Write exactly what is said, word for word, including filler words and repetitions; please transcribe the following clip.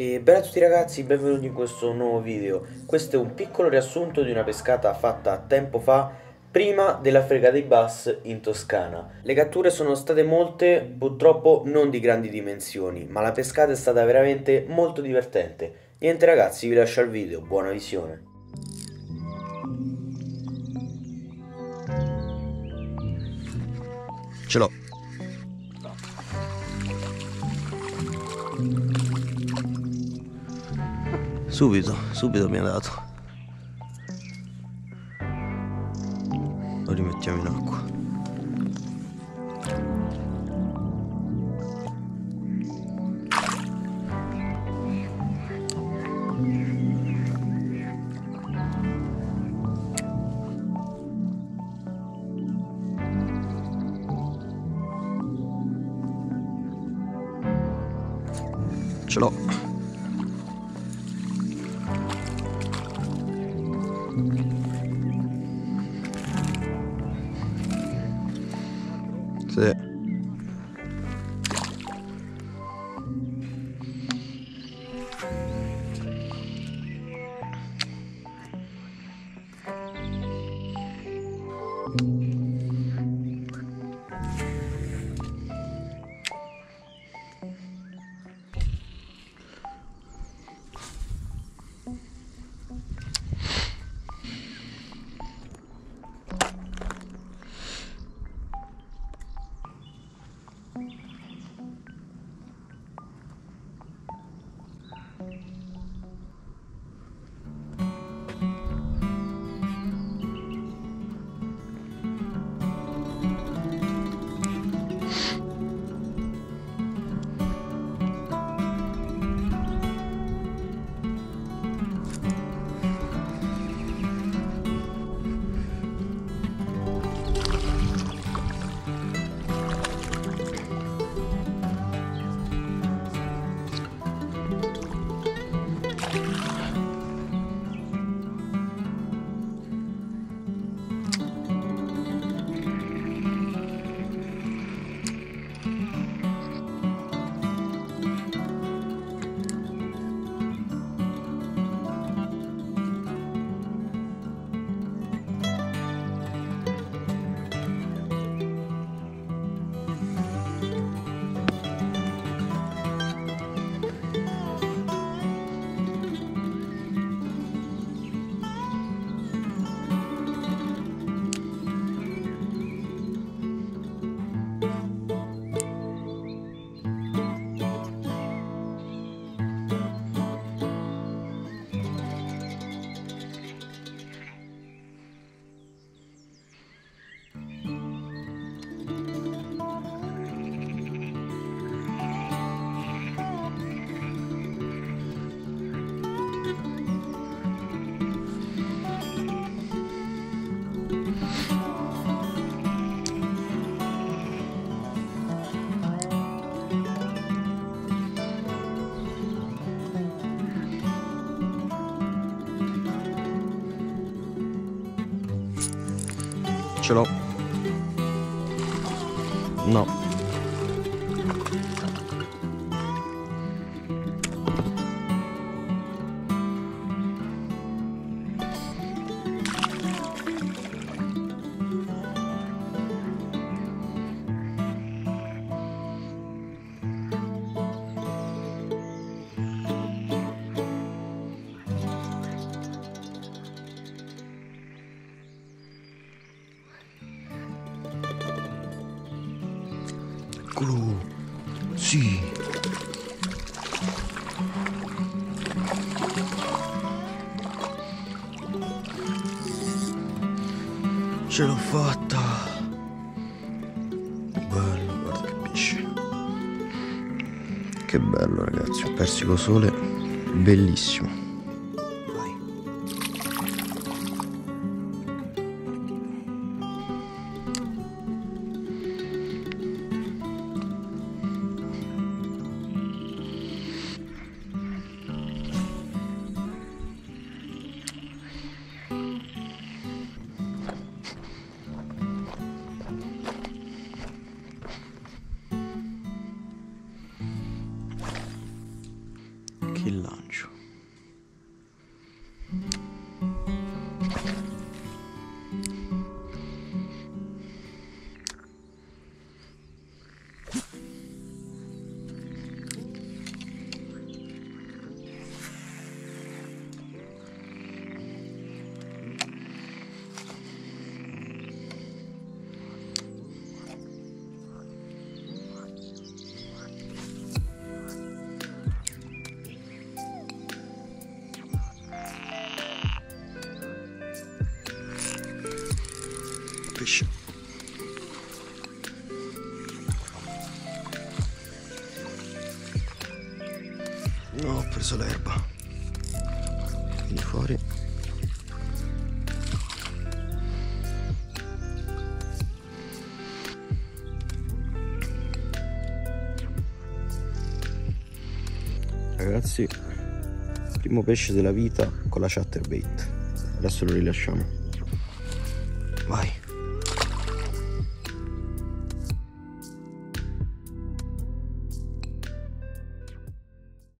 E bella a tutti ragazzi, benvenuti in questo nuovo video. Questo è un piccolo riassunto di una pescata fatta tempo fa, prima della Frega dei Bass in Toscana. Le catture sono state molte, purtroppo non di grandi dimensioni, ma la pescata è stata veramente molto divertente. Niente ragazzi, vi lascio al video, buona visione. Ce l'ho. Subito, subito mi ha dato. Lo rimettiamo in acqua. Ce l'ho. Sì. Ce l'ho. No. Eccolo. Sì. Ce l'ho fatta. Bello, guarda che pesce. Che bello ragazzi, un persico sole bellissimo. Che lancio. Pesce. No, ho preso l'erba. Vieni fuori. Ragazzi, primo pesce della vita con la chatterbait. Adesso lo rilasciamo. Vai.